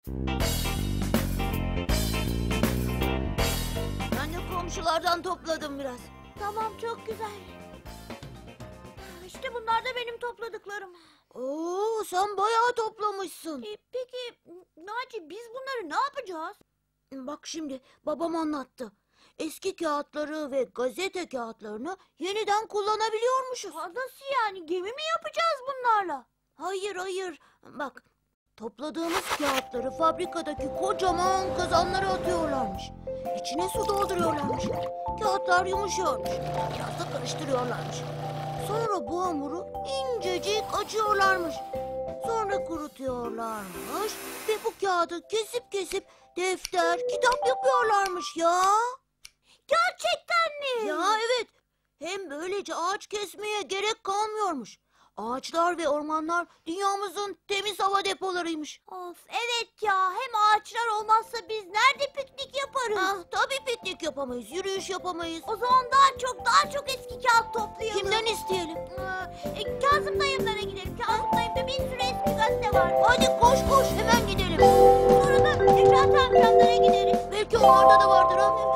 Ben de komşulardan topladım biraz. Tamam, çok güzel. İşte bunlar da benim topladıklarım. Oo, sen bayağı toplamışsın. Peki Naci, biz bunları ne yapacağız? Bak şimdi babam anlattı. Eski kağıtları ve gazete kağıtlarını yeniden kullanabiliyormuşuz. Nasıl yani? Gemi mi yapacağız bunlarla? Hayır hayır. Bak, topladığımız kağıtları fabrikadaki kocaman kazanlara atıyorlarmış. İçine su dolduruyorlarmış. Kağıtlar yumuşuyormuş. Biraz da karıştırıyorlarmış. Sonra bu hamuru incecik açıyorlarmış. Sonra kurutuyorlarmış ve bu kağıdı kesip kesip defter, kitap yapıyorlarmış ya. Gerçekten mi? Ya evet. Hem böylece ağaç kesmeye gerek kalmıyormuş. Ağaçlar ve ormanlar dünyamızın temiz hava depolarıymış. Of, evet ya, hem ağaçlar olmazsa biz nerede piknik yaparız? Ah, tabii piknik yapamayız, yürüyüş yapamayız. O zaman daha çok eski kağıt toplayalım. Kimden isteyelim? Kazım dayımlara gidelim. Kazım dayımda bir sürü eski gazete var. Hadi koş koş, hemen gidelim. Sonra da Necati amcamlara gideriz. Belki onlarda da vardır ha.